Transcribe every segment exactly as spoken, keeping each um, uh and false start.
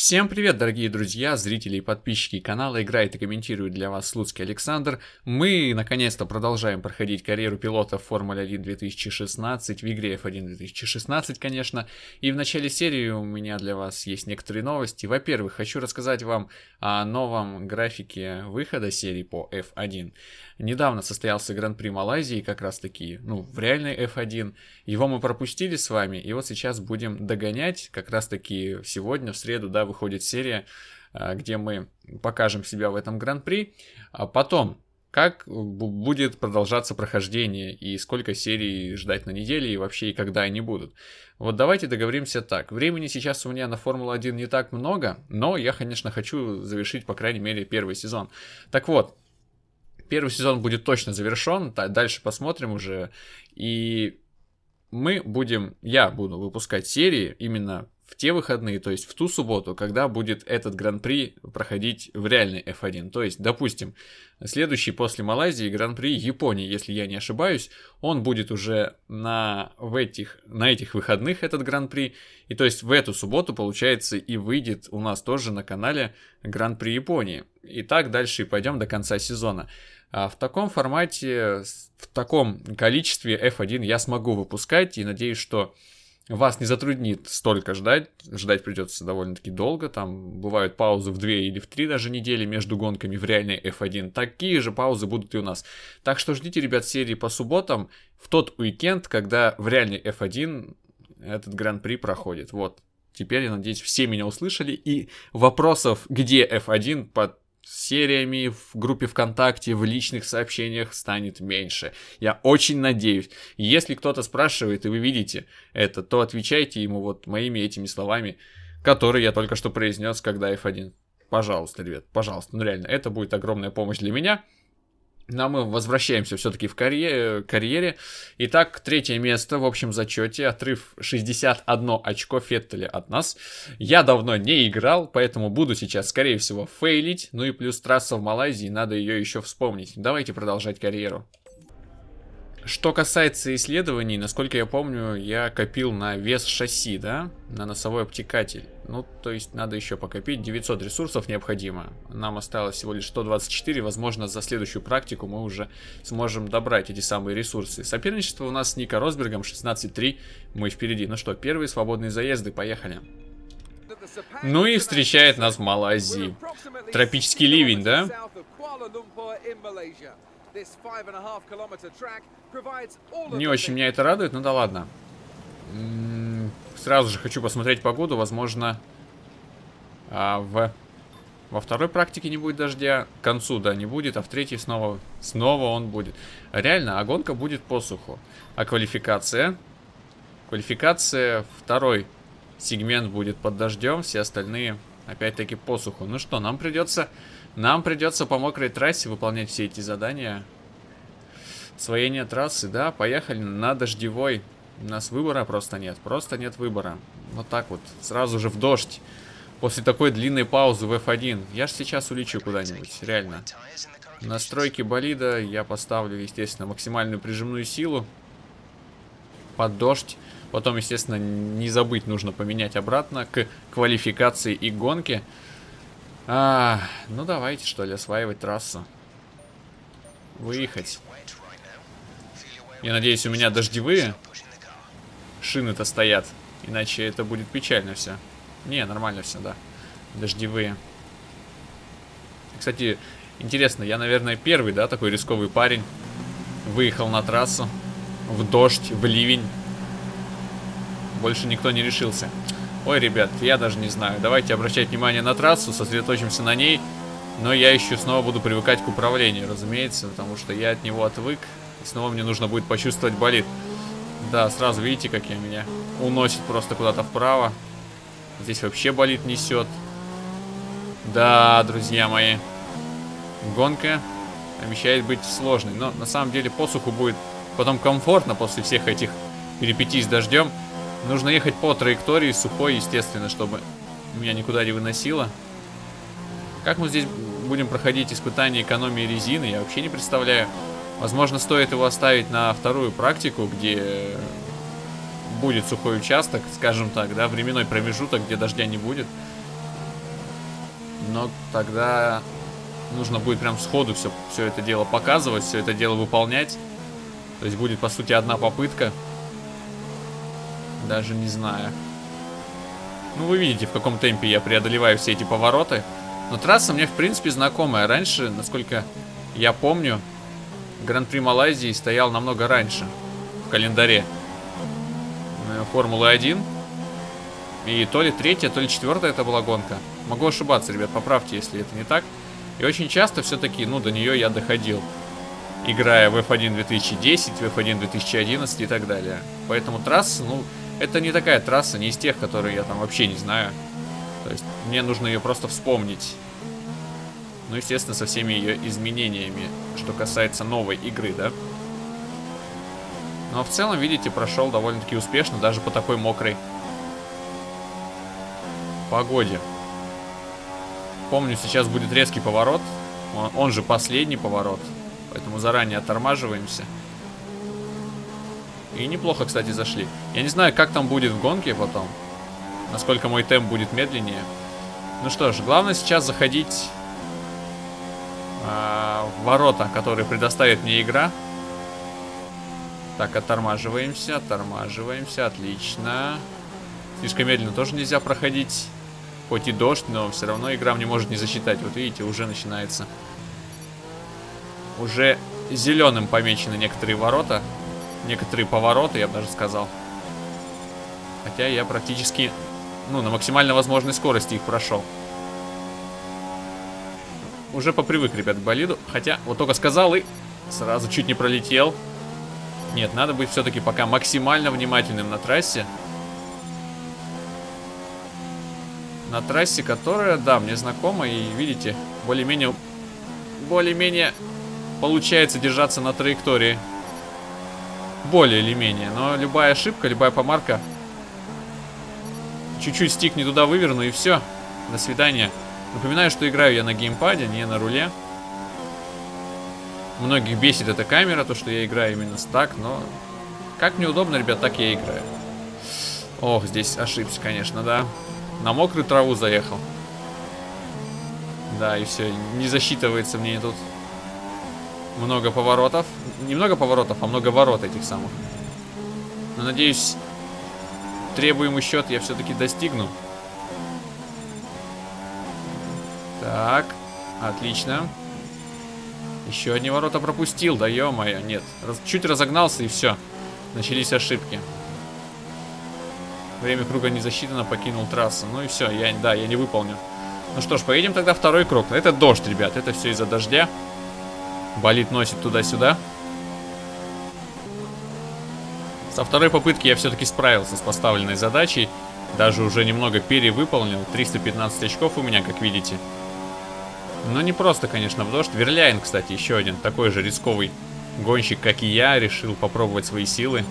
Всем привет, дорогие друзья, зрители и подписчики канала. Играет и комментирует для вас Слуцкий Александр. Мы наконец-то продолжаем проходить карьеру пилотов Формулы один две тысячи шестнадцать, в игре эф один две тысячи шестнадцать, конечно. И в начале серии у меня для вас есть некоторые новости. Во-первых, хочу рассказать вам о новом графике выхода серии по эф один. Недавно состоялся Гран-при Малайзии, как раз таки, ну, в реальной эф один. Его мы пропустили с вами, и вот сейчас будем догонять, как раз таки сегодня, в среду, да, выходит серия, где мы покажем себя в этом гран-при, а потом, как будет продолжаться прохождение и сколько серий ждать на неделе и вообще и когда они будут. Вот давайте договоримся так. Времени сейчас у меня на Формулу один не так много, но я, конечно, хочу завершить, по крайней мере, первый сезон. Так вот, первый сезон будет точно завершен, дальше посмотрим уже, и мы будем, я буду выпускать серии именно в те выходные, то есть в ту субботу, когда будет этот гран-при проходить в реальной эф один. То есть, допустим, следующий после Малайзии гран-при Японии, если я не ошибаюсь, он будет уже на, в этих, на этих выходных, этот гран-при. И то есть в эту субботу, получается, и выйдет у нас тоже на канале гран-при Японии. И так дальше и пойдем до конца сезона. А в таком формате, в таком количестве эф один я смогу выпускать, и надеюсь, что вас не затруднит столько ждать. Ждать придется довольно-таки долго. Там бывают паузы в две или в три даже недели между гонками в реальной эф один. Такие же паузы будут и у нас. Так что ждите, ребят, серии по субботам в тот уикенд, когда в реальной эф один этот гран-при проходит. Вот. Теперь, я надеюсь, все меня услышали. И вопросов, где эф один, под сериями в группе ВКонтакте, в личных сообщениях станет меньше. Я очень надеюсь. Если кто-то спрашивает, и вы видите это, то отвечайте ему вот моими этими словами, которые я только что произнес, когда эф один. Пожалуйста, ребят, пожалуйста. Ну реально, это будет огромная помощь для меня. Но мы возвращаемся все-таки в карьере, карьере. Итак, третье место в общем зачете. Отрыв шестьдесят одно очко Феттеля от нас. Я давно не играл, поэтому буду сейчас, скорее всего, фейлить. Ну и плюс трасса в Малайзии, надо ее еще вспомнить. Давайте продолжать карьеру. Что касается исследований, насколько я помню, я копил на вес шасси, да, на носовой обтекатель. Ну, то есть надо еще покопить, девятьсот ресурсов необходимо. Нам осталось всего лишь сто двадцать четыре, возможно, за следующую практику мы уже сможем добрать эти самые ресурсы. Соперничество у нас с Нико Росбергом шестнадцать три, мы впереди. Ну что, первые свободные заезды, поехали. Ну и встречает нас в Малайзии. Тропический ливень, да? Не очень меня это радует, но да ладно. Сразу же хочу посмотреть погоду. Возможно, а, в... во второй практике не будет дождя. К концу, да, не будет, а в третьей снова, снова он будет. Реально, а гонка будет по суху. А квалификация? Квалификация, второй сегмент будет под дождем, все остальные опять-таки по суху. Ну что, нам придется... Нам придется по мокрой трассе выполнять все эти задания. Освоение трассы, да, поехали на дождевой. У нас выбора просто нет, просто нет выбора. Вот так вот, сразу же в дождь. После такой длинной паузы в эф один. Я же сейчас улечу куда-нибудь, реально. Настройки болида я поставлю, естественно, максимальную прижимную силу. Под дождь. Потом, естественно, не забыть, нужно поменять обратно к квалификации и гонке. А, ну давайте, что ли, осваивать трассу. Выехать. Я надеюсь, у меня дождевые шины-то стоят. Иначе это будет печально все. Не, нормально все, да. Дождевые. Кстати, интересно, я, наверное, первый, да, такой рисковый парень. Выехал на трассу. В дождь, в ливень. Больше никто не решился. Ой, ребят, я даже не знаю. Давайте обращать внимание на трассу, сосредоточимся на ней. Но я еще снова буду привыкать к управлению, разумеется, потому что я от него отвык. И снова мне нужно будет почувствовать болид. Да, сразу видите, как я меня уносит просто куда-то вправо. Здесь вообще болид несет. Да, друзья мои. Гонка обещает быть сложной. Но на самом деле по суху будет потом комфортно после всех этих перипетий с дождем. Нужно ехать по траектории, сухой, естественно, чтобы меня никуда не выносило. Как мы здесь будем проходить испытания экономии резины, я вообще не представляю. Возможно, стоит его оставить на вторую практику, где будет сухой участок, скажем так, да, временной промежуток, где дождя не будет. Но тогда нужно будет прям сходу все, все это дело показывать, все это дело выполнять. То есть будет, по сути, одна попытка. Даже не знаю. Ну, вы видите, в каком темпе я преодолеваю все эти повороты. Но трасса мне, в принципе, знакомая. Раньше, насколько я помню, Гран-при Малайзии стоял намного раньше в календаре Формулы один. И то ли третья, то ли четвертая это была гонка. Могу ошибаться, ребят, поправьте, если это не так. И очень часто все-таки, ну, до нее я доходил, играя в эф один две тысячи десять, в эф один две тысячи одиннадцать и так далее. Поэтому трасса, ну, это не такая трасса, не из тех, которые я там вообще не знаю. То есть мне нужно ее просто вспомнить. Ну, естественно, со всеми ее изменениями, что касается новой игры, да. Но в целом, видите, прошел довольно-таки успешно, даже по такой мокрой погоде. Помню, сейчас будет резкий поворот. Он, он же последний поворот. Поэтому заранее оттормаживаемся. И неплохо, кстати, зашли. Я не знаю, как там будет в гонке потом. Насколько мой темп будет медленнее. Ну что ж, главное сейчас заходить э, в ворота, которые предоставит мне игра. Так, оттормаживаемся, оттормаживаемся. Отлично. Слишком медленно тоже нельзя проходить. Хоть и дождь, но все равно игра мне может не засчитать. Вот видите, уже начинается. Уже зеленым помечены некоторые ворота. Некоторые повороты, я бы даже сказал. Хотя я практически, ну, на максимально возможной скорости их прошел. Уже попривык, ребят, к болиду. Хотя, вот только сказал и сразу чуть не пролетел. Нет, надо быть все-таки пока максимально внимательным на трассе. На трассе, которая, да, мне знакома. И видите, более-менее более-менее получается держаться на траектории. Более или менее. Но любая ошибка, любая помарка, чуть-чуть стик не туда выверну и все. До свидания. Напоминаю, что играю я на геймпаде, не на руле. Многих бесит эта камера, то, что я играю именно так, но как мне удобно, ребят, так я играю. Ох, здесь ошибся, конечно, да. На мокрую траву заехал. Да, и все, не засчитывается мне тут много поворотов. Немного поворотов, а много ворот этих самых. Но, надеюсь, требуемый счет я все-таки достигну. Так, отлично. Еще одни ворота пропустил, да ё-моё, нет. Раз, чуть разогнался и все. Начались ошибки. Время круга не засчитано, покинул трассу. Ну и все, я, да, я не выполню. Ну что ж, поедем тогда второй круг. Это дождь, ребят, это все из-за дождя. Болид носит туда-сюда. Со второй попытки я все-таки справился с поставленной задачей. Даже уже немного перевыполнил. триста пятнадцать очков у меня, как видите. Но не просто, конечно, в дождь. Верляйн, кстати, еще один такой же рисковый гонщик, как и я, решил попробовать свои силы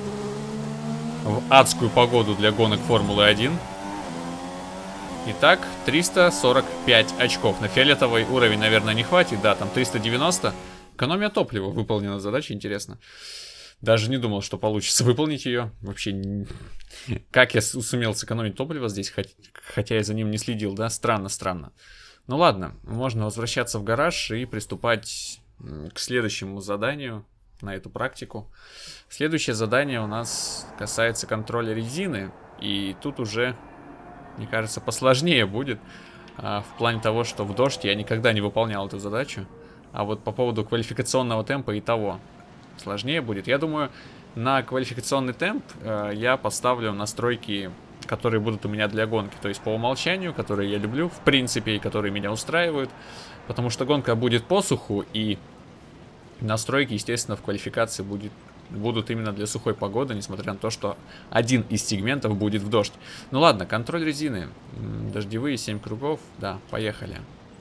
в адскую погоду для гонок Формулы один. Итак, триста сорок пять очков. На фиолетовый уровень, наверное, не хватит. Да, там триста девяносто. Экономия топлива. Выполнена задача, интересно. Даже не думал, что получится выполнить ее. Вообще, не... как я сумел сэкономить топливо здесь, хотя я за ним не следил, да? Странно, странно. Ну ладно, можно возвращаться в гараж и приступать к следующему заданию на эту практику. Следующее задание у нас касается контроля резины. И тут уже, мне кажется, посложнее будет. А, в плане того, что в дождь я никогда не выполнял эту задачу. А вот по поводу квалификационного темпа и того сложнее будет. Я думаю, на квалификационный темп э, я поставлю настройки, которые будут у меня для гонки. То есть по умолчанию, которые я люблю, в принципе, и которые меня устраивают. Потому что гонка будет по суху, и настройки, естественно, в квалификации будет, будут именно для сухой погоды, несмотря на то, что один из сегментов будет в дождь. Ну ладно, контроль резины. Дождевые семь кругов. Да, поехали.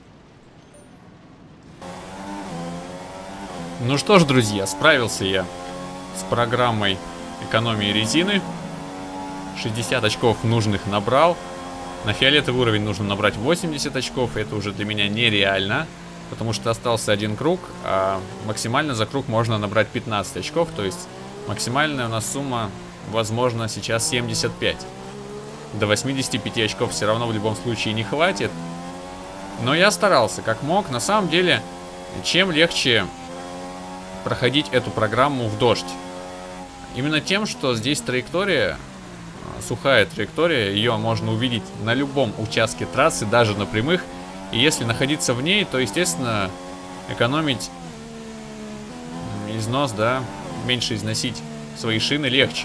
Ну что ж, друзья, справился я с программой экономии резины. шестьдесят очков нужных набрал. На фиолетовый уровень нужно набрать восемьдесят очков. Это уже для меня нереально, потому что остался один круг, а максимально за круг можно набрать пятнадцать очков. То есть максимальная у нас сумма, возможно, сейчас семьдесят пять. До восьмидесяти пяти очков все равно в любом случае не хватит. Но я старался как мог. На самом деле, чем легче проходить эту программу в дождь? Именно тем, что здесь траектория, сухая траектория, ее можно увидеть на любом участке трассы, даже на прямых. И если находиться в ней, то, естественно, экономить износ, да, меньше износить свои шины легче.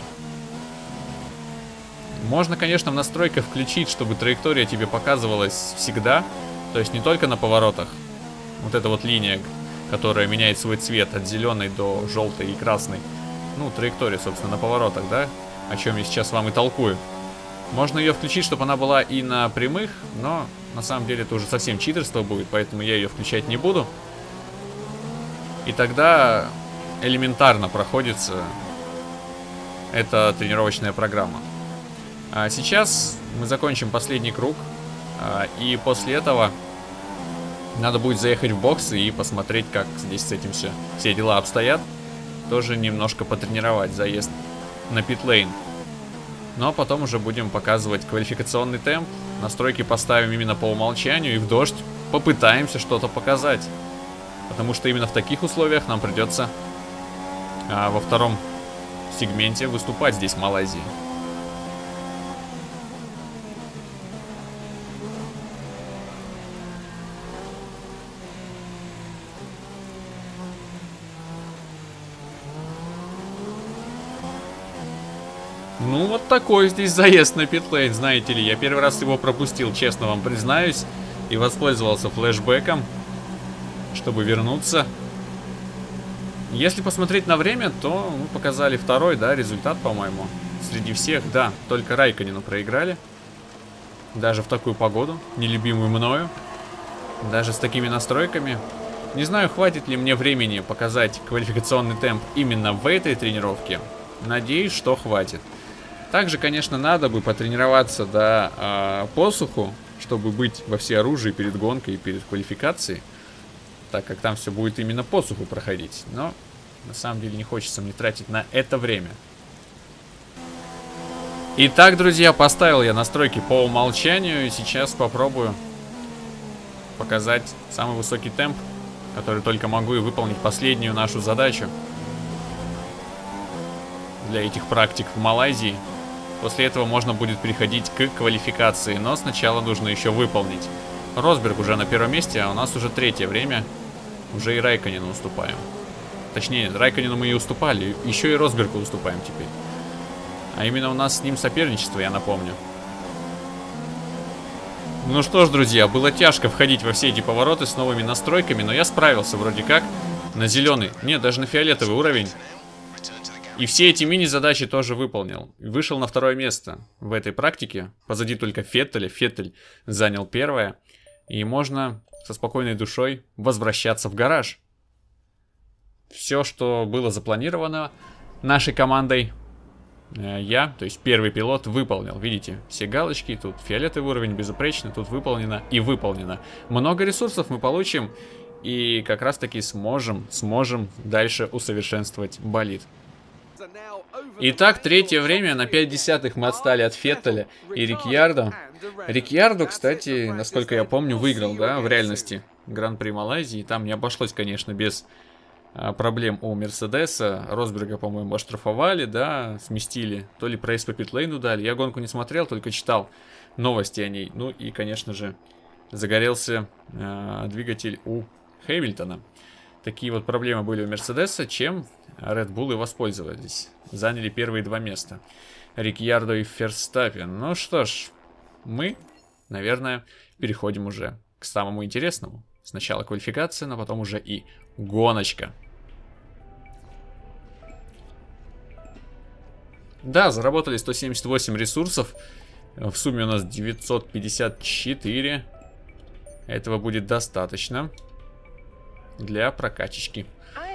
Можно, конечно, в настройках включить, чтобы траектория тебе показывалась всегда, то есть не только на поворотах. Вот эта вот линия, которая меняет свой цвет от зеленой до желтой и красной. Ну, траектория, собственно, на поворотах, да, о чем я сейчас вам и толкую. Можно ее включить, чтобы она была и на прямых, но на самом деле это уже совсем читерство будет, поэтому я ее включать не буду. И тогда элементарно проходится эта тренировочная программа. А сейчас мы закончим последний круг, а, и после этого надо будет заехать в бокс и посмотреть, как здесь с этим все, все дела обстоят. Тоже немножко потренировать заезд на питлейн. Но потом уже будем показывать квалификационный темп. Настройки поставим именно по умолчанию и в дождь попытаемся что-то показать. Потому что именно в таких условиях нам придется а, во втором сегменте выступать здесь в Малайзии. Ну, вот такой здесь заезд на питлейн, знаете ли. Я первый раз его пропустил, честно вам признаюсь. И воспользовался флешбеком, чтобы вернуться. Если посмотреть на время, то мы показали второй, да, результат, по-моему. Среди всех, да, только Райконену проиграли. Даже в такую погоду, нелюбимую мною. Даже с такими настройками. Не знаю, хватит ли мне времени показать квалификационный темп именно в этой тренировке. Надеюсь, что хватит. Также, конечно, надо бы потренироваться до э, посуху, чтобы быть во всеоружии перед гонкой и перед квалификацией, так как там все будет именно посуху проходить. Но на самом деле не хочется мне тратить на это время. Итак, друзья, поставил я настройки по умолчанию, и сейчас попробую показать самый высокий темп, который только могу, и выполнить последнюю нашу задачу для этих практик в Малайзии. После этого можно будет переходить к квалификации, но сначала нужно еще выполнить. Росберг уже на первом месте, а у нас уже третье время. Уже и Райконену уступаем. Точнее, Райконену мы и уступали, еще и Росбергу уступаем теперь. А именно у нас с ним соперничество, я напомню. Ну что ж, друзья, было тяжко входить во все эти повороты с новыми настройками, но я справился вроде как на зеленый, нет, даже на фиолетовый уровень. И все эти мини-задачи тоже выполнил. Вышел на второе место в этой практике. Позади только Феттеля. Феттель занял первое. И можно со спокойной душой возвращаться в гараж. Все, что было запланировано нашей командой, я, то есть первый пилот, выполнил. Видите, все галочки. Тут фиолетовый уровень безупречно. Тут выполнено и выполнено. Много ресурсов мы получим. И как раз таки сможем, сможем дальше усовершенствовать болид. Итак, третье время, на пять десятых мы отстали от Феттеля и Рикьярдо. Рикьярдо, кстати, насколько я помню, выиграл, да, в реальности Гран-при Малайзии. Там не обошлось, конечно, без а, проблем у Мерседеса. Росберга, по-моему, оштрафовали, да, сместили. То ли прейс по питлейну дали. Я гонку не смотрел, только читал новости о ней. Ну и, конечно же, загорелся а, двигатель у Хэмилтона. Такие вот проблемы были у Мерседеса, чем Red Bull и воспользовались. Заняли первые два места. Рикьярдо и Ферстаппен. Ну что ж, мы, наверное, переходим уже к самому интересному. Сначала квалификация, но потом уже и гоночка. Да, заработали сто семьдесят восемь ресурсов. В сумме у нас девятьсот пятьдесят четыре. Этого будет достаточно для прокачечки.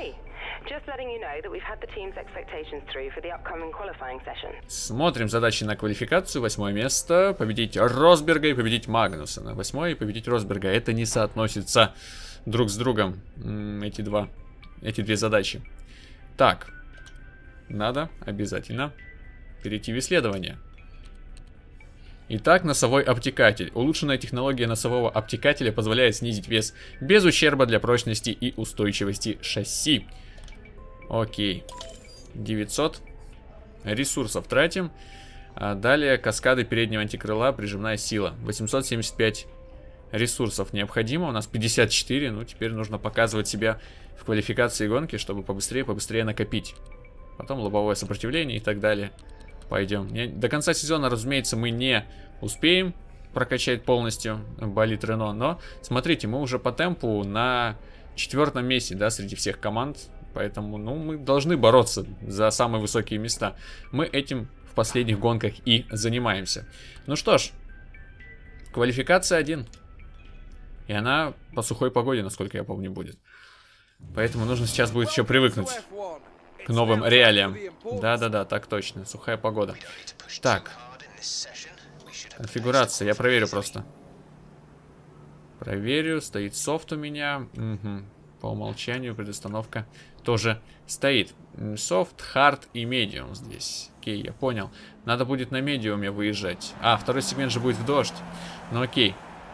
Смотрим задачи на квалификацию. Восьмое место. Победить Росберга и победить Магнусена. Восьмое и победить Росберга. Это не соотносится друг с другом. Эти два. Эти две задачи. Так. Надо обязательно перейти в исследование. Итак, носовой обтекатель. Улучшенная технология носового обтекателя позволяет снизить вес без ущерба для прочности и устойчивости шасси. Окей. девятьсот ресурсов тратим. А далее каскады переднего антикрыла, прижимная сила. восемьсот семьдесят пять ресурсов необходимо. У нас пятьдесят четыре. Ну, теперь нужно показывать себя в квалификации гонки, чтобы побыстрее, побыстрее накопить. Потом лобовое сопротивление и так далее. Пойдем. До конца сезона, разумеется, мы не успеем прокачать полностью болид Рено. Но, смотрите, мы уже по темпу на четвертом месте, да, среди всех команд. Поэтому, ну, мы должны бороться за самые высокие места. Мы этим в последних гонках и занимаемся. Ну что ж, квалификация один. И она по сухой погоде, насколько я помню, будет. Поэтому нужно сейчас будет еще привыкнуть к новым реалиям. Да-да-да, так точно. Сухая погода. Так. Конфигурация. Я проверю просто. Проверю. Стоит софт у меня. Угу. По умолчанию предустановка тоже стоит. Софт, хард и медиум здесь. Окей, я понял. Надо будет на медиуме выезжать. А, второй сегмент же будет в дождь. Ну окей.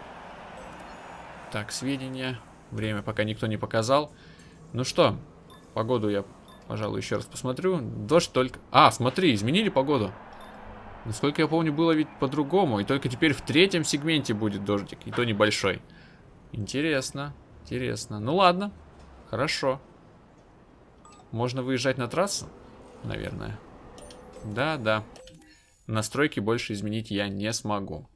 Так, сведения. Время пока никто не показал. Ну что, погоду я, пожалуй, еще раз посмотрю. Дождь только... А, смотри, изменили погоду. Насколько я помню, было ведь по-другому. И только теперь в третьем сегменте будет дождик. И то небольшой. Интересно, интересно. Ну ладно, хорошо. Можно выезжать на трассу, наверное. Да, да. Настройки больше изменить я не смогу.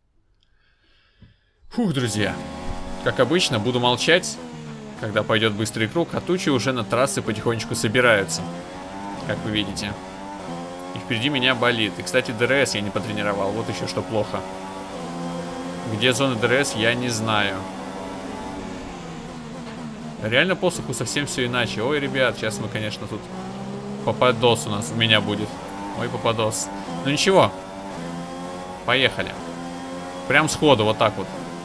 Фух, друзья. Как обычно, буду молчать, когда пойдет быстрый круг, а тучи уже на трассы потихонечку собираются, как вы видите. И впереди меня болит. И, кстати, ДРС я не потренировал, вот еще что плохо. Где зона ДРС, я не знаю. Реально по суху совсем все иначе. Ой, ребят, сейчас мы, конечно, тут... Попадос у нас, у меня будет. Ой, попадос. Ну ничего. Поехали. Прям сходу, вот так вот.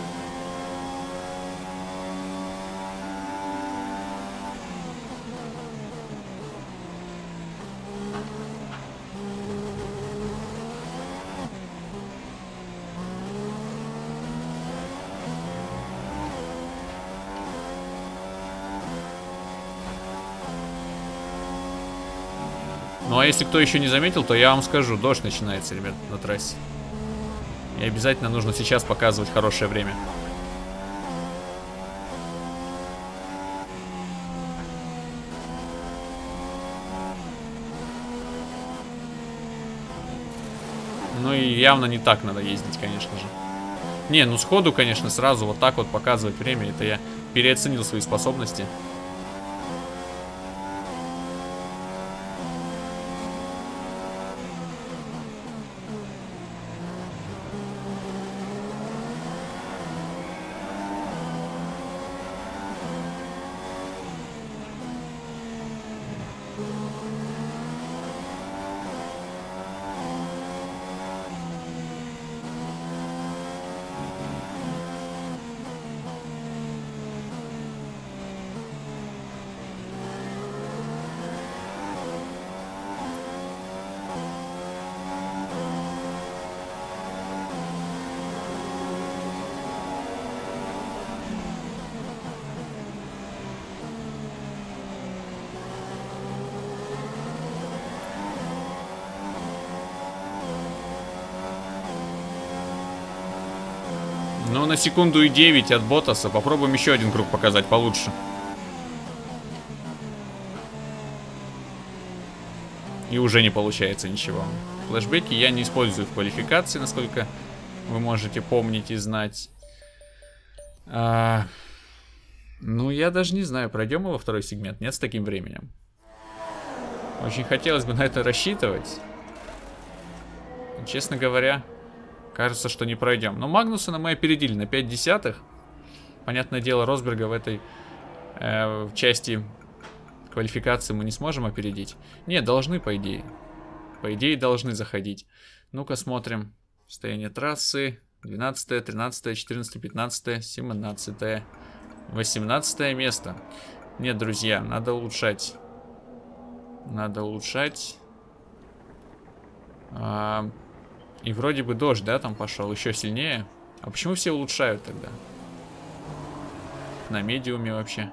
Ну а если кто еще не заметил, то я вам скажу, дождь начинается, ребят, на трассе. И обязательно нужно сейчас показывать хорошее время. Ну и явно не так надо ездить, конечно же. Не, ну сходу, конечно, сразу вот так вот показывать время, это я переоценил свои способности. Ну, на секунду и девять от Ботаса. Попробуем еще один круг показать получше. И уже не получается ничего. Флэшбэки я не использую в квалификации, насколько вы можете помнить и знать. А... Ну, я даже не знаю, пройдем его второй сегмент. Нет, с таким временем. Очень хотелось бы на это рассчитывать. Честно говоря... Кажется, что не пройдем. Но Магнусона мы опередили на пять десятых. Понятное дело, Росберга в этой э, в части квалификации мы не сможем опередить. Нет, должны, по идее. По идее, должны заходить. Ну-ка, смотрим. Состояние трассы. двенадцатое, тринадцатое, четырнадцатое, пятнадцатое, семнадцатое, восемнадцатое место. Нет, друзья, надо улучшать. Надо улучшать. А... И вроде бы дождь, да, там пошел еще сильнее. А почему все улучшают тогда? На медиуме вообще.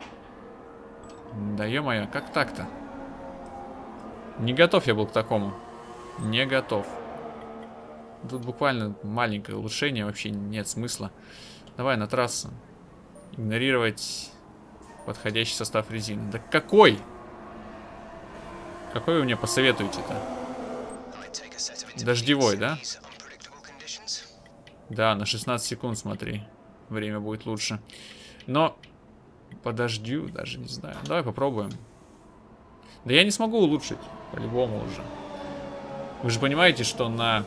Да ё-моё, как так-то? Не готов я был к такому. Не готов. Тут буквально маленькое улучшение, вообще нет смысла. Давай на трассу. Игнорировать подходящий состав резины. Да какой? Какой вы мне посоветуете-то? Дождевой, да? Да, на шестнадцать секунд, смотри. Время будет лучше. Но по дождю даже не знаю. Давай попробуем. Да я не смогу улучшить. По-любому уже. Вы же понимаете, что на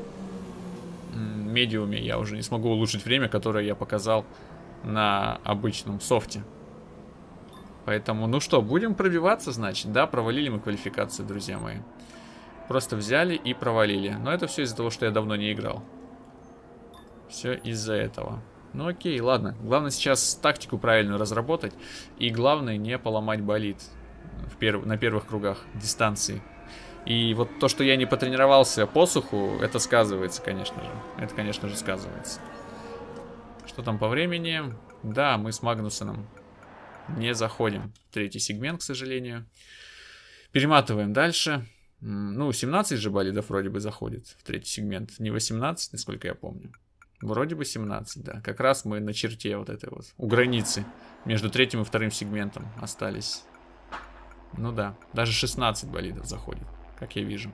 медиуме я уже не смогу улучшить время, которое я показал на обычном софте. Поэтому, ну что, будем пробиваться, значит. Да, провалили мы квалификацию, друзья мои. Просто взяли и провалили. Но это все из-за того, что я давно не играл. Все из-за этого. Ну окей, ладно. Главное сейчас тактику правильную разработать. И главное не поломать болид в перв... на первых кругах дистанции. И вот то, что я не потренировался по суху, это сказывается, конечно же. Это, конечно же, сказывается. Что там по времени? Да, мы с Магнусоном не заходим в третий сегмент, к сожалению. Перематываем дальше. Ну, семнадцать же болидов вроде бы заходит в третий сегмент. Не восемнадцать, насколько я помню. Вроде бы семнадцать, да. Как раз мы на черте вот этой вот. У границы между третьим и вторым сегментом остались. Ну да, даже шестнадцать болидов заходит, как я вижу.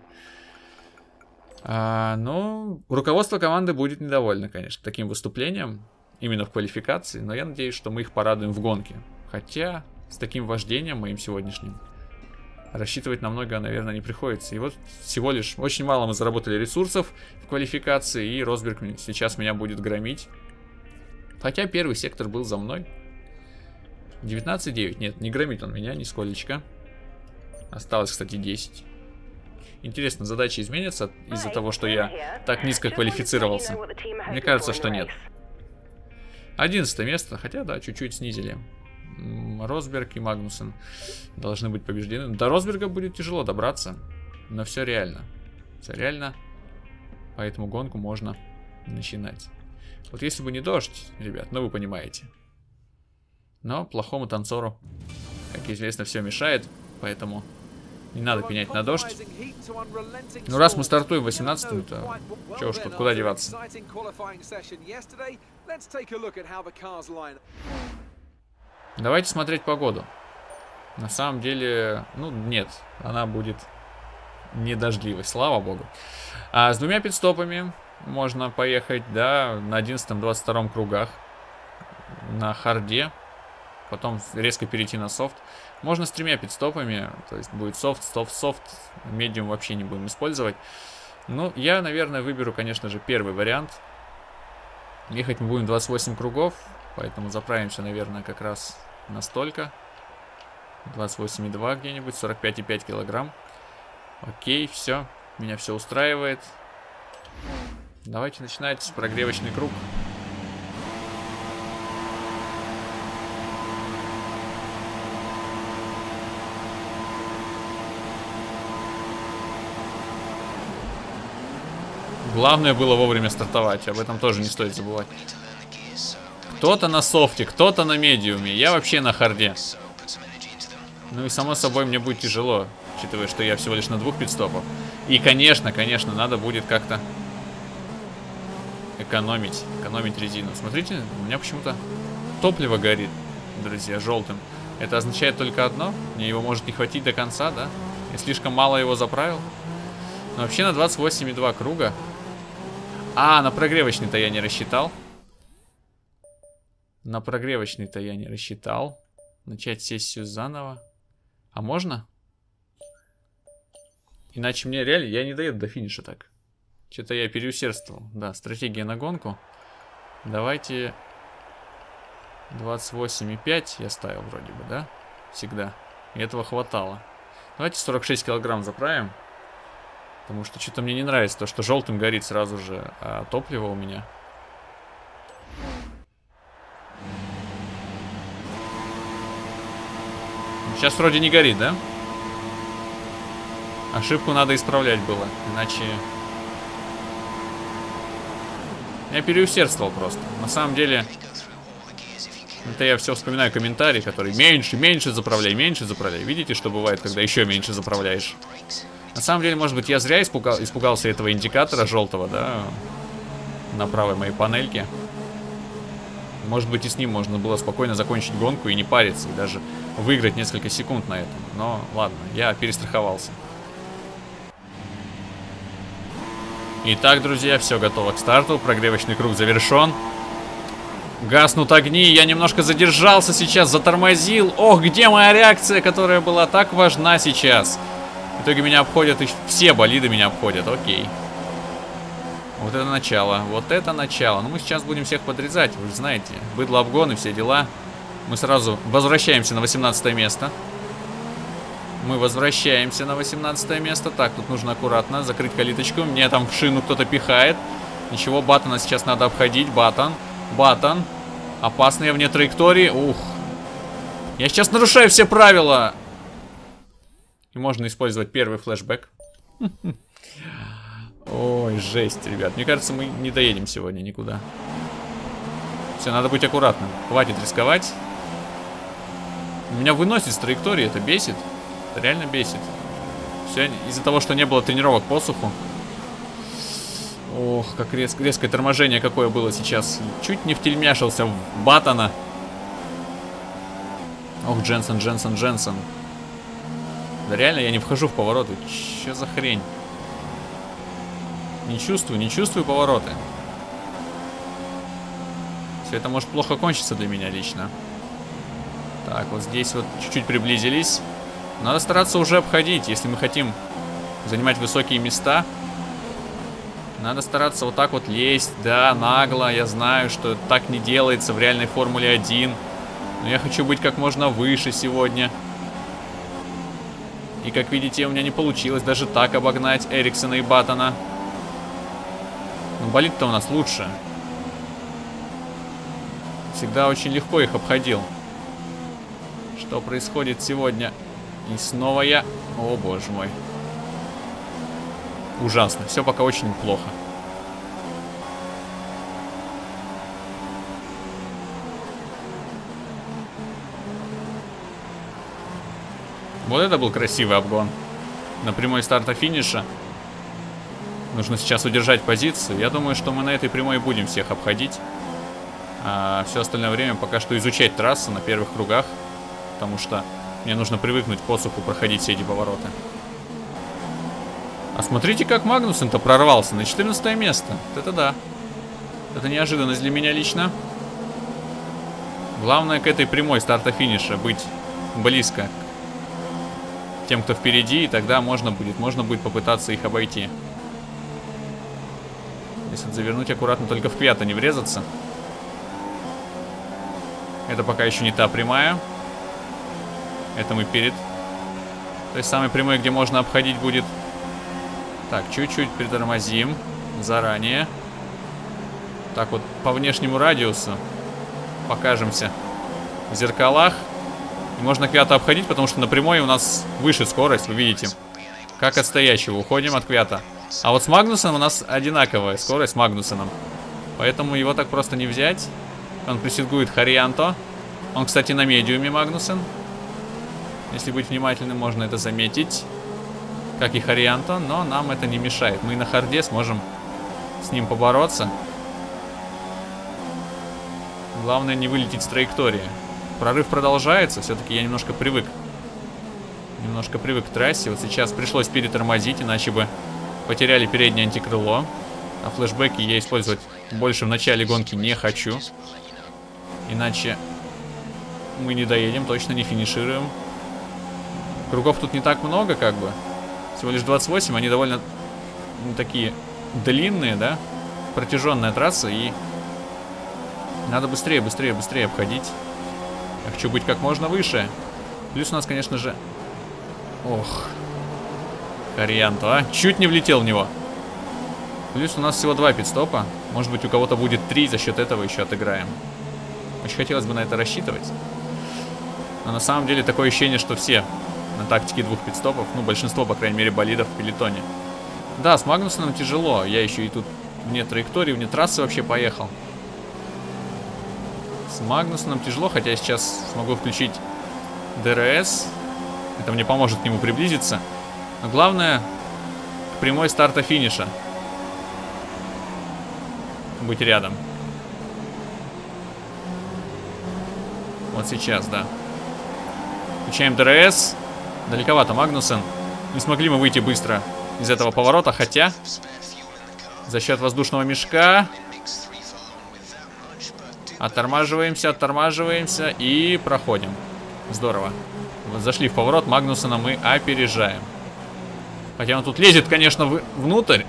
А, ну, руководство команды будет недовольно, конечно, таким выступлением. Именно в квалификации. Но я надеюсь, что мы их порадуем в гонке. Хотя с таким вождением моим сегодняшним рассчитывать на многое, наверное, не приходится. И вот всего лишь очень мало мы заработали ресурсов в квалификации. И Росберг сейчас меня будет громить. Хотя первый сектор был за мной. девятнадцать девять. Нет, не громит он меня нисколечко. Осталось, кстати, десять. Интересно, задачи изменятся из-за того, что я так низко квалифицировался? Мне кажется, что нет. одиннадцатое место, хотя, да, чуть-чуть снизили. Росберг и Магнусон должны быть побеждены. До Росберга будет тяжело добраться, но все реально. Все реально, поэтому гонку можно начинать. Вот если бы не дождь, ребят, ну вы понимаете. Но плохому танцору, как известно, все мешает, поэтому не надо пенять на дождь. Ну раз мы стартуем восемнадцатым, то чего уж тут, куда деваться. Давайте смотреть погоду. На самом деле, ну нет, она будет не дождливой, слава богу. А с двумя пидстопами можно поехать, да, на одиннадцатом-двадцать втором кругах. На харде. Потом резко перейти на софт. Можно с тремя пидстопами, то есть будет софт, софт, софт. Медиум вообще не будем использовать. Ну, я, наверное, выберу, конечно же, первый вариант. Ехать мы будем двадцать восемь кругов. Поэтому заправимся, наверное, как раз настолько. двадцать восемь и два где-нибудь, сорок пять и пять килограмм. Окей, все. Меня все устраивает. Давайте начинать прогревочный круг. Главное было вовремя стартовать, об этом тоже не стоит забывать. Кто-то на софте, кто-то на медиуме, я вообще на харде. Ну и само собой мне будет тяжело, учитывая, что я всего лишь на двух пидстопах. И конечно, конечно, надо будет как-то экономить, экономить резину. Смотрите, у меня почему-то топливо горит, друзья, желтым. Это означает только одно, мне его может не хватить до конца, да? Я слишком мало его заправил. Но вообще на двадцать восемь и два круга. А, на прогревочный-то я не рассчитал. На прогревочный-то я не рассчитал. Начать сессию заново. А можно? Иначе мне реально, я не доеду до финиша так. Что-то я переусердствовал. Да, стратегия на гонку. Давайте двадцать восемь и пять я ставил вроде бы, да? Всегда. И этого хватало. Давайте сорок шесть килограмм заправим. Потому что что-то мне не нравится то, что желтым горит сразу же, а топливо у меня. Сейчас вроде не горит, да? Ошибку надо исправлять было, иначе Я переусердствовал просто. На самом деле, это я все вспоминаю комментарии, которые меньше, меньше заправляй, меньше заправляй. Видите, что бывает, когда еще меньше заправляешь? На самом деле, может быть, я зря испугал, испугался этого индикатора желтого, да, на правой моей панельке. Может быть, и с ним можно было спокойно закончить гонку и не париться, и даже выиграть несколько секунд на этом. Но ладно, я перестраховался. Итак, друзья, все готово к старту. Прогревочный круг завершен. Гаснут огни. Я немножко задержался сейчас, затормозил. Ох, где моя реакция, которая была так важна сейчас? В итоге меня обходят, и все болиды меня обходят. Окей. Вот это начало. Вот это начало. Ну, мы сейчас будем всех подрезать, вы же знаете. Быдло, обгон и все дела. Мы сразу возвращаемся на восемнадцатое место. Мы возвращаемся на восемнадцатое место. Так, тут нужно аккуратно закрыть калиточку. Мне там в шину кто-то пихает. Ничего, Баттона сейчас надо обходить. Баттон. Баттон. Опасно, я вне траектории. Ух. Я сейчас нарушаю все правила. И можно использовать первый флешбэк. Ой, жесть, ребят. Мне кажется, мы не доедем сегодня никуда. Все, надо быть аккуратным. Хватит рисковать. Меня выносит с траектории, это бесит. Это реально бесит. Все из-за того, что не было тренировок по суху. Ох, как рез резкое торможение какое было сейчас. Чуть не втельмяшился в Баттона. Ох, Дженсен, Дженсен, Дженсен. Да реально я не вхожу в повороты. Че за хрень? Не чувствую, не чувствую повороты. Все это может плохо кончиться для меня лично. Так, вот здесь вот чуть-чуть приблизились. Надо стараться уже обходить, если мы хотим занимать высокие места. Надо стараться вот так вот лезть, да, нагло. Я знаю, что так не делается в реальной Формуле один. Но я хочу быть как можно выше сегодня. И как видите, у меня не получилось даже так обогнать Эриксона и Баттона. Но болид-то у нас лучше. Всегда очень легко их обходил. Что происходит сегодня? И снова я... О, боже мой. Ужасно. Все пока очень плохо. Вот это был красивый обгон. На прямой старта финиша. Нужно сейчас удержать позицию. Я думаю, что мы на этой прямой будем всех обходить. А все остальное время пока что изучать трассу на первых кругах. Потому что мне нужно привыкнуть по суху проходить все эти повороты. А смотрите, как Магнусен-то прорвался на четырнадцатое место. Это да. Это неожиданность для меня лично. Главное к этой прямой старта-финиша быть близко к тем, кто впереди. И тогда можно будет, можно будет попытаться их обойти. Если завернуть аккуратно, только в Квиата не врезаться. Это пока еще не та прямая. Это мы перед той самой прямой, где можно обходить будет. Так, чуть-чуть притормозим заранее. Так вот, по внешнему радиусу покажемся в зеркалах. И можно Квиата обходить, потому что на прямой у нас выше скорость, вы видите. Как от стоящего уходим от Квиата. А вот с Магнусеном у нас одинаковая скорость с Магнусеном. Поэтому его так просто не взять. Он прессингует Харианто. Он, кстати, на медиуме Магнусен. Если быть внимательным, можно это заметить. Как и Харианто, но нам это не мешает. Мы и на харде сможем с ним побороться. Главное не вылететь с траектории. Прорыв продолжается. Все-таки я немножко привык. Немножко привык к трассе. Вот сейчас пришлось перетормозить, иначе бы потеряли переднее антикрыло. А флешбеки я использовать больше в начале гонки не хочу. Иначе мы не доедем, точно не финишируем. Кругов тут не так много, как бы. Всего лишь двадцать восемь, они довольно ну, такие длинные, да? Протяженная трасса, и надо быстрее, быстрее, быстрее обходить. Я хочу быть как можно выше. Плюс у нас, конечно же... Ох. Харианто, а? Чуть не влетел в него. Плюс у нас всего два пидстопа. Может быть, у кого-то будет три, за счет этого еще отыграем. Очень хотелось бы на это рассчитывать. Но на самом деле такое ощущение, что все на тактике двух пидстопов, ну, большинство, по крайней мере, болидов в пелотоне. Да, с Магнусоном тяжело. Я еще и тут Вне траектории, вне трассы вообще поехал. С Магнусоном тяжело, хотя я сейчас смогу включить ДРС. Это мне поможет к нему приблизиться. Но главное, прямой старта финиша. Быть рядом. Вот сейчас, да. Включаем ДРС. Далековато Магнусен. Не смогли мы выйти быстро из этого поворота, хотя за счет воздушного мешка оттормаживаемся, оттормаживаемся и проходим. Здорово. Вот зашли в поворот, Магнусена мы опережаем. Хотя он тут лезет, конечно, в... внутрь.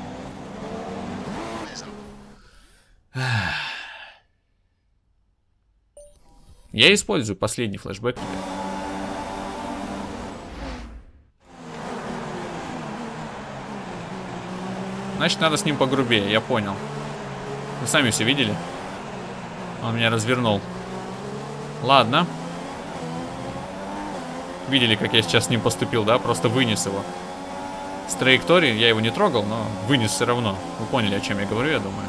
Я использую последний флешбэк. Значит, надо с ним погрубее, я понял. Вы сами все видели? Он меня развернул. Ладно. Видели, как я сейчас с ним поступил, да? Просто вынес его. С траектории я его не трогал, но вынес все равно. Вы поняли, о чем я говорю, я думаю.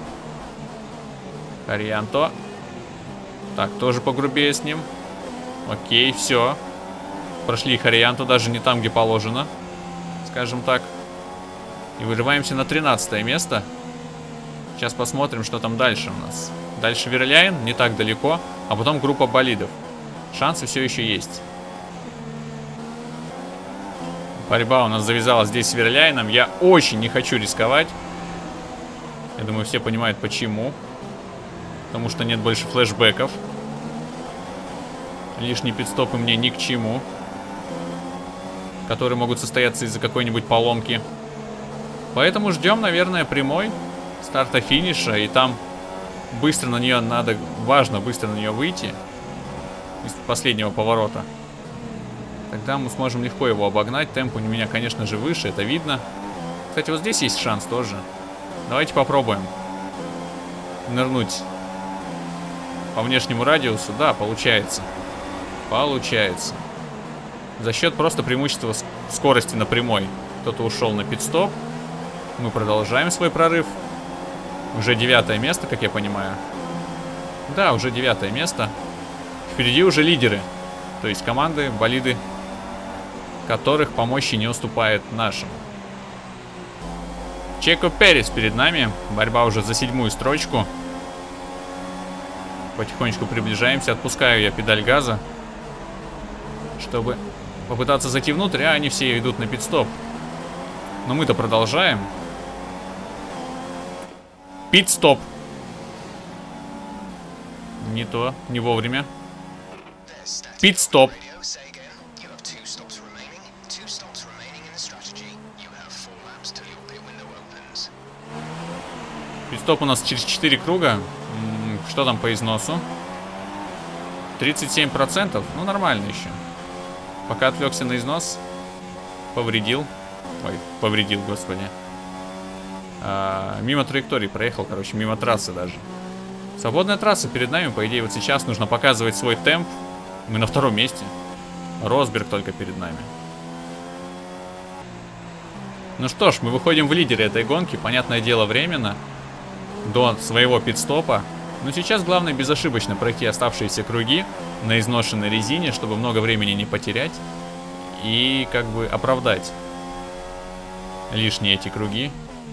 Харианто. Так, тоже погрубее с ним. Окей, все. Прошли Харианто, даже не там, где положено. Скажем так. И вырываемся на тринадцатое место. Сейчас посмотрим, что там дальше у нас. Дальше Верляйн, не так далеко. А потом группа болидов. Шансы все еще есть. Борьба у нас завязалась здесь с Верляйном. Я очень не хочу рисковать. Я думаю, все понимают почему. Потому что нет больше флешбеков. Лишние пидстопы мне ни к чему. Которые могут состояться из-за какой-нибудь поломки. Поэтому ждем, наверное, прямой старта финиша. И там быстро на нее надо... Важно быстро на нее выйти. Из последнего поворота. Тогда мы сможем легко его обогнать. Темп у меня, конечно же, выше, это видно. Кстати, вот здесь есть шанс тоже. Давайте попробуем нырнуть по внешнему радиусу. Да, получается. Получается. За счет просто преимущества скорости на прямой. Кто-то ушел на пит-стоп. Мы продолжаем свой прорыв. Уже девятое место, как я понимаю. Да, уже девятое место. Впереди уже лидеры. То есть команды, болиды, которых по мощи не уступает нашим. Чеко Перес перед нами. Борьба уже за седьмую строчку. Потихонечку приближаемся. Отпускаю я педаль газа, чтобы попытаться зайти внутрь. А они все идут на пит-стоп. Но мы-то продолжаем. Пит-стоп. Не то, не вовремя. Пит-стоп. Пит-стоп у нас через четыре круга. Что там по износу? тридцать семь процентов. Ну, нормально еще. Пока отвлекся на износ. Повредил. Ой, повредил, господи. А, мимо траектории проехал, короче, мимо трассы даже. Свободная трасса перед нами, по идее, вот сейчас нужно показывать свой темп. Мы на втором месте. Росберг только перед нами. Ну что ж, мы выходим в лидеры этой гонки. Понятное дело, временно. До своего пит-стопа. Но сейчас главное безошибочно пройти оставшиеся круги на изношенной резине, чтобы много времени не потерять. И как бы оправдать лишние эти круги.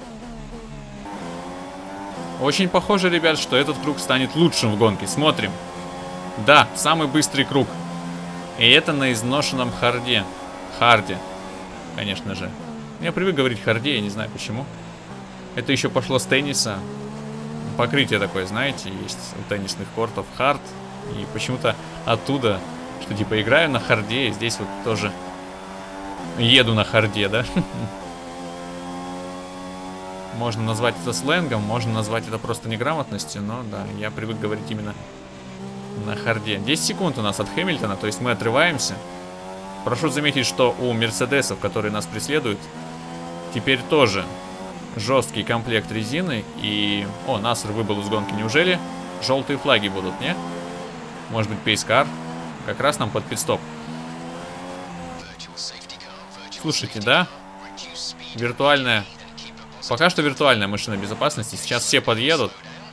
Очень похоже, ребят, что этот круг станет лучшим в гонке. Смотрим. Да, самый быстрый круг. И это на изношенном харде. Харде, конечно же. Я привык говорить харде, я не знаю почему. Это еще пошло с тенниса. Покрытие такое, знаете, есть у теннисных кортов. Хард. И почему-то оттуда, что типа играю на харде, и здесь вот тоже еду на харде, да? Можно назвать это сленгом, можно назвать это просто неграмотностью, но да, я привык говорить именно на харде. десять секунд у нас от Хэмилтона, то есть мы отрываемся. Прошу заметить, что у мерседесов, которые нас преследуют, теперь тоже жесткий комплект резины. И... О, Нассер выбыл из гонки, неужели? Желтые флаги будут, не? Может быть, пейскар? Как раз нам под пит-стоп. Слушайте, да? Виртуальная Пока что виртуальная машина безопасности. Сейчас все подъедут.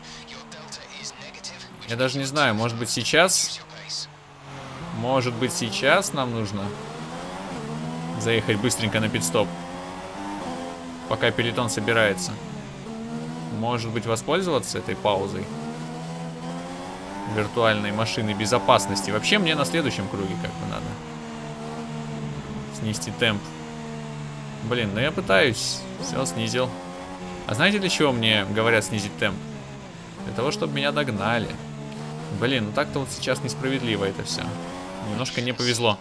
Я даже не знаю, может быть сейчас... Может быть сейчас нам нужно заехать быстренько на пит-стоп, пока пелотон собирается. Может быть воспользоваться этой паузой виртуальной машины безопасности. Вообще мне на следующем круге как бы надо снизить темп. Блин, ну я пытаюсь. Все, снизил. А знаете, для чего мне говорят снизить темп? Для того, чтобы меня догнали. Блин, ну так-то вот сейчас несправедливо это все. Немножко не повезло.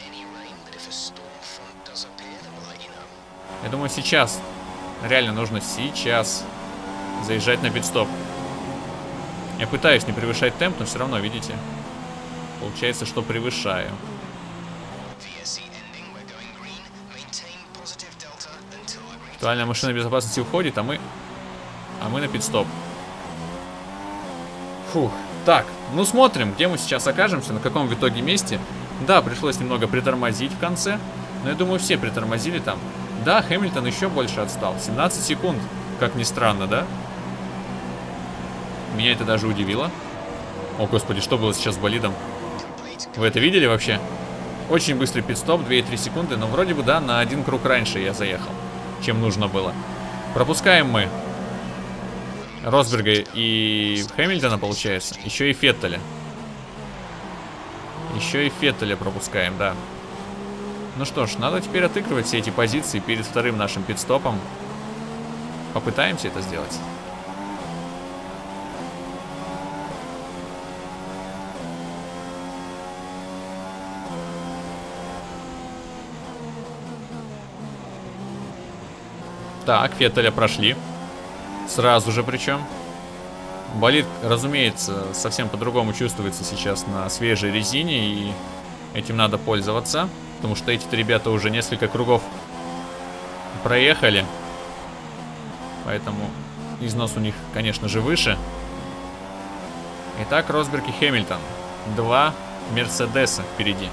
Я думаю, сейчас. Реально нужно сейчас заезжать на пит-стоп. Я пытаюсь не превышать темп, но все равно, видите, получается, что превышаю. Виртуальная машина безопасности уходит, а мы... А мы на пит-стоп. Фух. Так, ну смотрим, где мы сейчас окажемся, на каком в итоге месте. Да, пришлось немного притормозить в конце, но я думаю, все притормозили там. Да, Хэмилтон еще больше отстал. семнадцать секунд, как ни странно, да? Меня это даже удивило. О, господи, что было сейчас с болидом? Вы это видели вообще? Очень быстрый пит-стоп, две и три секунды, но вроде бы, да, на один круг раньше я заехал, чем нужно было. Пропускаем мы Росберга и Хэмилтона, получается. Еще и Феттеля. Еще и Феттеля пропускаем, да. Ну что ж, надо теперь отыгрывать все эти позиции перед вторым нашим пит-стопом. Попытаемся это сделать. Так, Феттеля прошли. Сразу же причем. Болид, разумеется, совсем по-другому чувствуется сейчас на свежей резине, и этим надо пользоваться, потому что эти-то ребята уже несколько кругов проехали, поэтому износ у них, конечно же, выше. Итак, Росберг и Хэмилтон. Два Мерседеса впереди.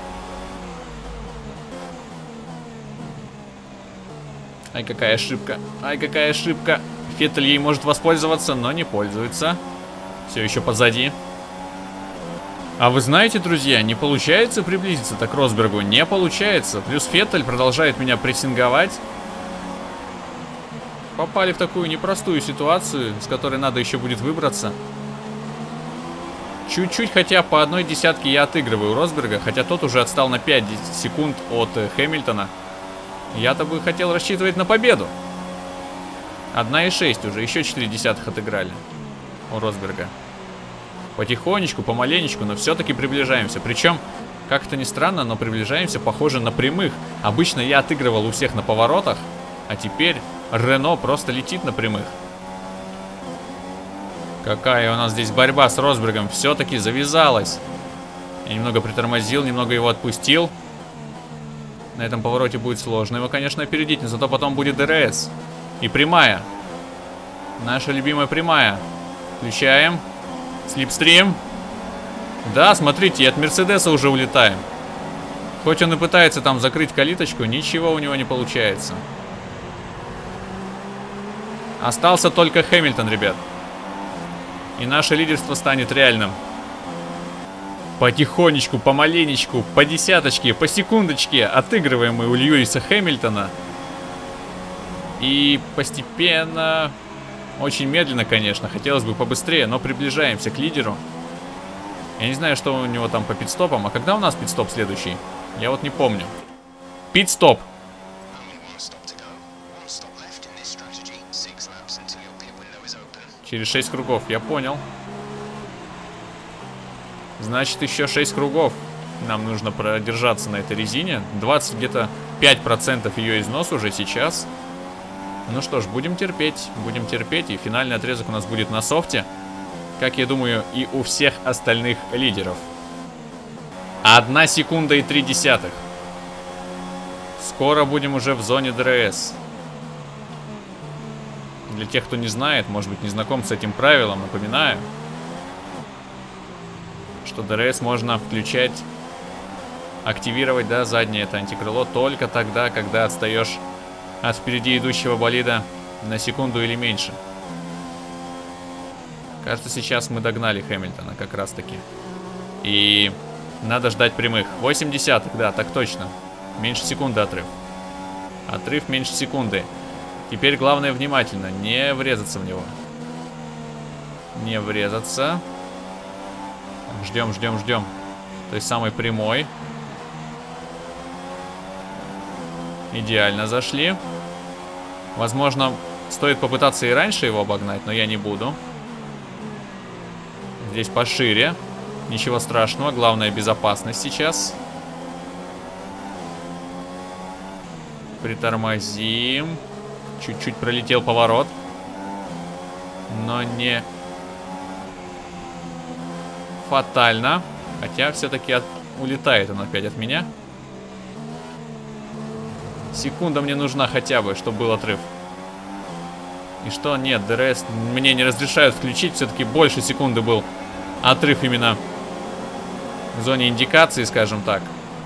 Ай, какая ошибка. Ай, какая ошибка. Феттель ей может воспользоваться, но не пользуется. Все еще позади. А вы знаете, друзья, не получается приблизиться так к Росбергу. Не получается. Плюс Феттель продолжает меня прессинговать. Попали в такую непростую ситуацию, с которой надо еще будет выбраться. Чуть-чуть, хотя по одной десятке я отыгрываю Росберга, хотя тот уже отстал на пять секунд от Хэмилтона. Я-то бы хотел рассчитывать на победу. одна и шесть уже, еще четыре десятых отыграли у Росберга. Потихонечку, помаленечку, но все-таки приближаемся. Причем, как это ни странно, но приближаемся, похоже, на прямых. Обычно я отыгрывал у всех на поворотах, а теперь Рено просто летит на прямых. Какая у нас здесь борьба с Росбергом. Все-таки завязалась. Я немного притормозил, немного его отпустил. На этом повороте будет сложно его, конечно, опередить, но зато потом будет ДРС. И прямая. Наша любимая прямая. Включаем. Слипстрим. Да, смотрите, от Мерседеса уже улетаем. Хоть он и пытается там закрыть калиточку, ничего у него не получается. Остался только Хэмилтон, ребят. И наше лидерство станет реальным. Потихонечку, помаленечку, по десяточке, по секундочке отыгрываем мы у Льюиса Хэмилтона. И постепенно, очень медленно, конечно, хотелось бы побыстрее, но приближаемся к лидеру. Я не знаю, что у него там по пит-стопам. А когда у нас пит-стоп следующий? Я вот не помню. Пит-стоп. Через шесть кругов, я понял. Значит, еще шесть кругов нам нужно продержаться на этой резине. двадцать где-то пять процентов ее износ уже сейчас. Ну что ж, будем терпеть. Будем терпеть. И финальный отрезок у нас будет на софте. Как я думаю, и у всех остальных лидеров. Одна секунда и три десятых. Скоро будем уже в зоне ДРС. Для тех, кто не знает, может быть, не знаком с этим правилом, напоминаю, что ДРС можно включать, активировать, да, заднее это антикрыло только тогда, когда отстаешь от впереди идущего болида На секунду или меньше. Кажется, сейчас мы догнали Хэмилтона как раз таки. И надо ждать прямых. восемь десятых, да, так точно. Меньше секунды отрыв. Отрыв меньше секунды. Теперь главное внимательно, не врезаться в него. Не врезаться. Ждем, ждем, ждем. То есть самый прямой. Идеально зашли. Возможно, стоит попытаться и раньше его обогнать, но я не буду. Здесь пошире. Ничего страшного, главное безопасность сейчас. Притормозим. Чуть-чуть пролетел поворот. Но не фатально. Хотя все-таки от... улетает он опять от меня. Секунда мне нужна хотя бы, чтобы был отрыв. И что? Нет, ДРС мне не разрешают включить. Все-таки больше секунды был отрыв именно в зоне индикации, скажем так.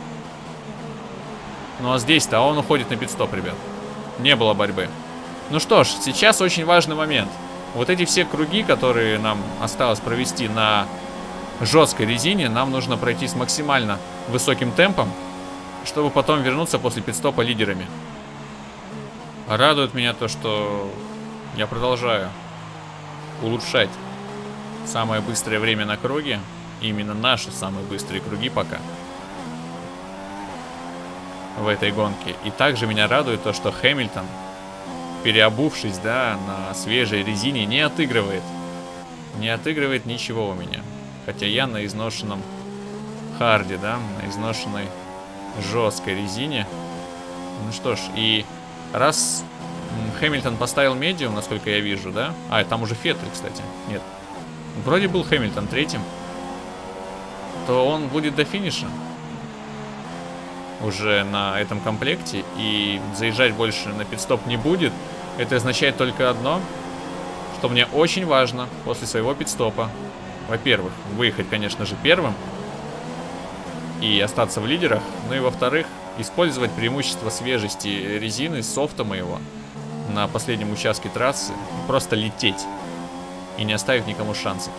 Ну а здесь-то он уходит на пит-стоп, ребят. Не было борьбы. Ну что ж, сейчас очень важный момент. Вот эти все круги, которые нам осталось провести на жесткой резине, нам нужно пройти с максимально высоким темпом, чтобы потом вернуться после пит-стопа лидерами. Радует меня то, что я продолжаю улучшать самое быстрое время на круге. Именно наши самые быстрые круги пока в этой гонке. И также меня радует то, что Хэмилтон, переобувшись, да, на свежей резине, не отыгрывает. Не отыгрывает ничего у меня. Хотя я на изношенном харде, да, на изношенной жесткой резине. Ну что ж, и раз Хэмилтон поставил медиум, насколько я вижу, да? А, там уже Феттель, кстати. Нет. Вроде был Хэмилтон третьим. То он будет до финиша уже на этом комплекте. И заезжать больше на пит-стоп не будет. Это означает только одно, что мне очень важно после своего пит-стопа, во-первых, выехать, конечно же, первым и остаться в лидерах. Ну и во-вторых, использовать преимущество свежести резины, софта моего на последнем участке трассы. Просто лететь и не оставить никому шансов.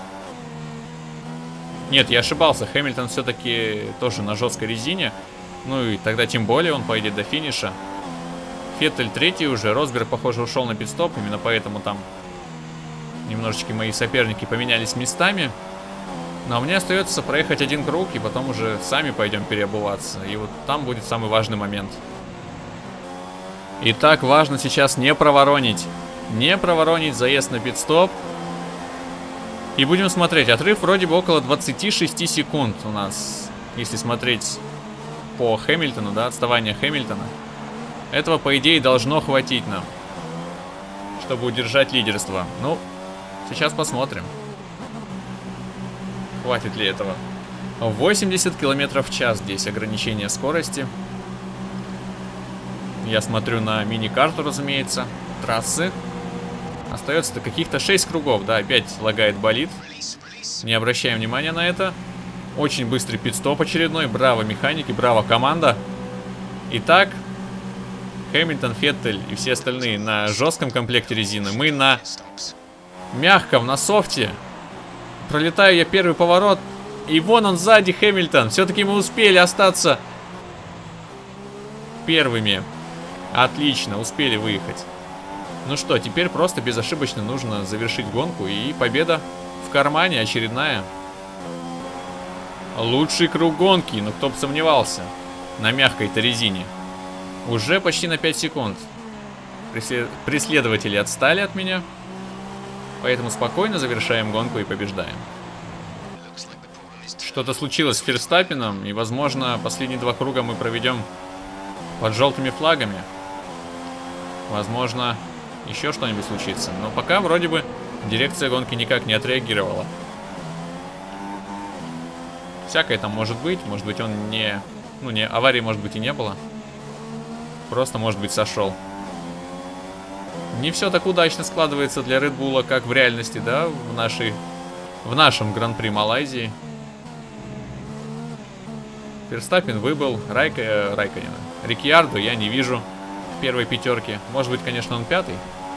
Нет, я ошибался. Хэмилтон все-таки тоже на жесткой резине. Ну и тогда тем более он поедет до финиша. Феттель третий уже. Росберг, похоже, ушел на пит-стоп. Именно поэтому там немножечко мои соперники поменялись местами. Но мне остается проехать один круг, и потом уже сами пойдем переобуваться. И вот там будет самый важный момент. И так важно сейчас не проворонить. Не проворонить заезд на пит-стоп. И будем смотреть. Отрыв вроде бы около двадцати шести секунд у нас. Если смотреть по Хэмилтону, да, отставание Хэмилтона. Этого, по идее, должно хватить нам, чтобы удержать лидерство. Ну, сейчас посмотрим, хватит ли этого. восемьдесят километров в час здесь ограничение скорости. Я смотрю на мини-карту, разумеется, трассы. Остается-то каких-то шесть кругов, да, опять лагает болид. Не обращаем внимания на это. Очень быстрый пит-стоп очередной. Браво, механики, браво, команда. Итак, Хэмилтон, Феттель и все остальные на жестком комплекте резины. Мы на мягком, на софте. Пролетаю я первый поворот. И вон он сзади, Хэмилтон. Все-таки мы успели остаться первыми. Отлично, успели выехать. Ну что, теперь просто безошибочно нужно завершить гонку. И победа в кармане очередная. Лучший круг гонки, ну кто бы сомневался. На мягкой-то резине. Уже почти на пять секунд. Преслед... Преследователи отстали от меня. Поэтому спокойно завершаем гонку и побеждаем. Что-то случилось с Ферстаппеном. И возможно последние два круга мы проведем под желтыми флагами. Возможно еще что-нибудь случится. Но пока вроде бы дирекция гонки никак не отреагировала. Всякое там может быть. Может быть он не... Ну не, аварии может быть и не было. Просто может быть сошел. Не все так удачно складывается для Red Bull, как в реальности, да, в нашей... В нашем Гран-при Малайзии. Ферстаппен выбыл. Райка... Райконена. Рикьярдо я не вижу в первой пятерке. Может быть, конечно, он пятый.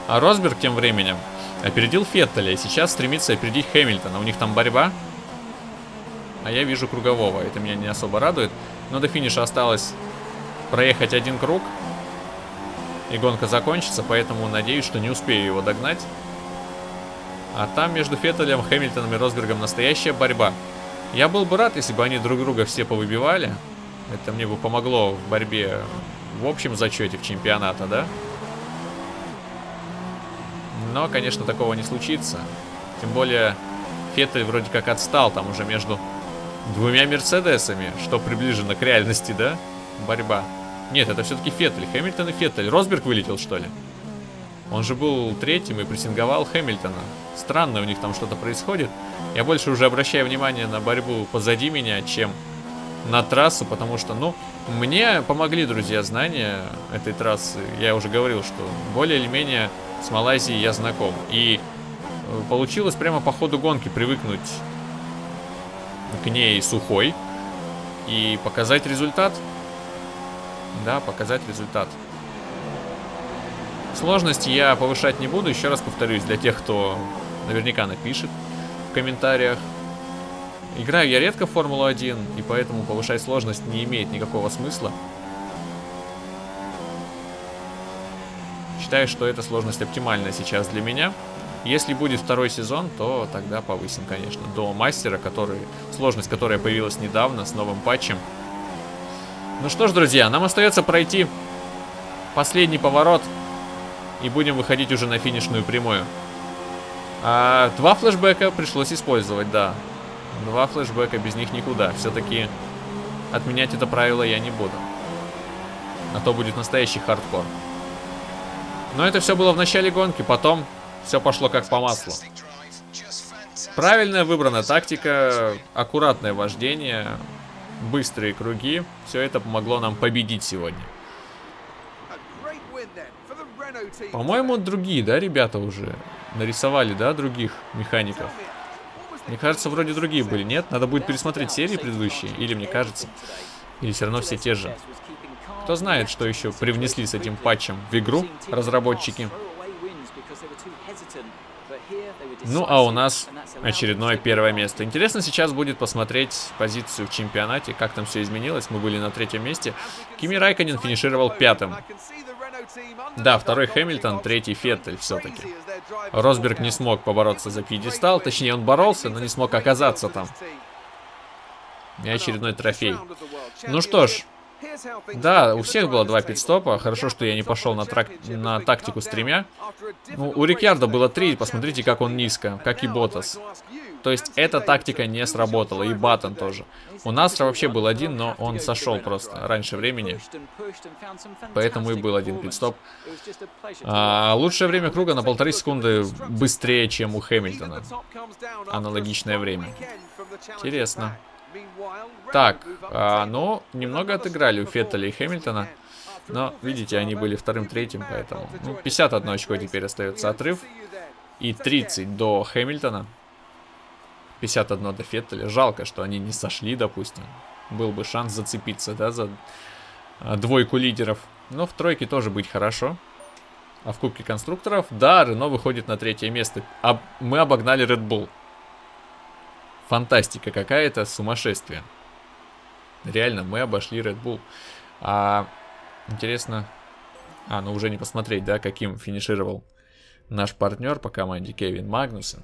А Росберг тем временем опередил Феттеля и сейчас стремится опередить Хэмилтона. У них там борьба. А я вижу кругового. Это меня не особо радует. Но до финиша осталось проехать один круг. И гонка закончится. Поэтому надеюсь, что не успею его догнать. А там между Феттелем, Хэмилтоном и Росбергом настоящая борьба. Я был бы рад, если бы они друг друга все повыбивали. Это мне бы помогло в борьбе в общем зачете в чемпионата, да? Но, конечно, такого не случится. Тем более, Феттель вроде как отстал там уже между двумя Мерседесами, что приближено к реальности, да? Борьба. Нет, это все-таки Феттель. Хэмилтон и Феттель. Росберг вылетел, что ли? Он же был третьим и прессинговал Хэмилтона. Странно у них там что-то происходит. Я больше уже обращаю внимание на борьбу позади меня, чем на трассу, потому что, ну, мне помогли, друзья, знания этой трассы. Я уже говорил, что более или менее с Малайзией я знаком. И получилось прямо по ходу гонки привыкнуть к ней сухой и показать результат. Да, показать результат. Сложности я повышать не буду. Еще раз повторюсь, для тех, кто наверняка напишет в комментариях. Играю я редко в Формулу один, и поэтому повышать сложность не имеет никакого смысла. Считаю, что эта сложность оптимальная сейчас для меня. Если будет второй сезон, то тогда повысим, конечно, до мастера, который, сложность которая появилась недавно с новым патчем. Ну что ж, друзья, нам остается пройти последний поворот. И будем выходить уже на финишную прямую. А, два флешбека пришлось использовать, да. Два флешбека, без них никуда. Все-таки отменять это правило я не буду. А то будет настоящий хардкор. Но это все было в начале гонки, потом все пошло как по маслу. Правильная выбрана тактика, аккуратное вождение, быстрые круги. Все это помогло нам победить сегодня. По-моему, другие, да, ребята уже нарисовали, да, других механиков. Мне кажется, вроде другие были, нет? Надо будет пересмотреть серии предыдущие, или мне кажется, или все равно все те же. Кто знает, что еще привнесли с этим патчем в игру разработчики. Ну, а у нас очередное первое место. Интересно сейчас будет посмотреть позицию в чемпионате, как там все изменилось. Мы были на третьем месте. Кими Райконен финишировал пятым. Да, второй Хэмилтон, третий Феттель все-таки. Росберг не смог побороться за пьедестал, точнее он боролся, но не смог оказаться там. И очередной трофей. Ну что ж, да, у всех было два пидстопа. Хорошо, что я не пошел на, трак... на тактику с тремя. Ну, у Рикьярдо было три, посмотрите, как он низко, как и Ботас. То есть эта тактика не сработала, и Баттон тоже. У Насра вообще был один, но он сошел просто раньше времени. Поэтому и был один пидстоп. А, лучшее время круга на полторы секунды быстрее, чем у Хэмилтона. Аналогичное время. Интересно. Так, а, ну, немного отыграли у Феттеля и Хэмилтона. Но, видите, они были вторым-третьим, поэтому... Ну, пятьдесят одно очко теперь остается отрыв. И тридцать до Хэмилтона. пятьдесят одно до Феттеля. Жалко, что они не сошли, допустим. Был бы шанс зацепиться, да, за двойку лидеров. Но в тройке тоже быть хорошо. А в Кубке конструкторов, да, Рено выходит на третье место. А мы обогнали Red Bull. Фантастика какая-то, сумасшествие. Реально, мы обошли Red Bull. А, интересно... А, ну уже не посмотреть, да, каким финишировал наш партнер по команде Кевин Магнуссен.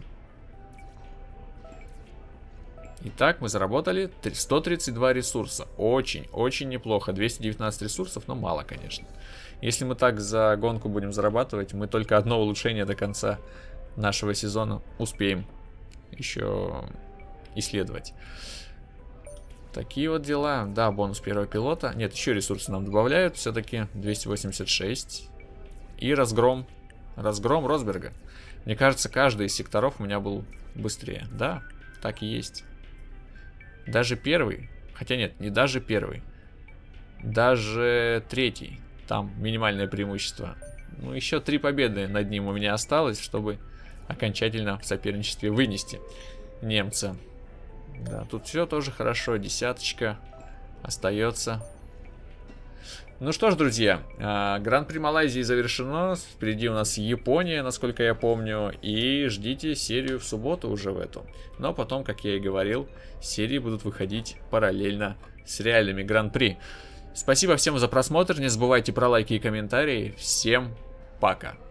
Итак, мы заработали сто тридцать два ресурса. Очень, очень неплохо. двести девятнадцать ресурсов, но мало, конечно. Если мы так за гонку будем зарабатывать, мы только одно улучшение до конца нашего сезона успеем еще исследовать. Такие вот дела. Да, бонус первого пилота. Нет, еще ресурсы нам добавляют. Все-таки двести восемьдесят шесть. И разгром. Разгром Росберга. Мне кажется, каждый из секторов у меня был быстрее. Да, так и есть. Даже первый. Хотя нет, не даже первый. Даже третий. Там минимальное преимущество. Ну, еще три победы над ним у меня осталось, чтобы окончательно в соперничестве вынести немца. Да, тут все тоже хорошо. Десяточка остается. Ну что ж, друзья, Гран-при Малайзии завершено. Впереди у нас Япония, насколько я помню. И ждите серию в субботу уже в эту. Но потом, как я и говорил, серии будут выходить параллельно с реальными Гран-при. Спасибо всем за просмотр. Не забывайте про лайки и комментарии. Всем пока.